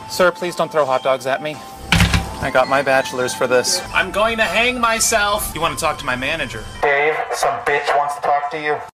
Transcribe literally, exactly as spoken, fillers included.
Sir, please don't throw hot dogs at me. I got my bachelor's for this. I'm going to hang myself. You want to talk to my manager? Dave, some bitch wants to talk to you.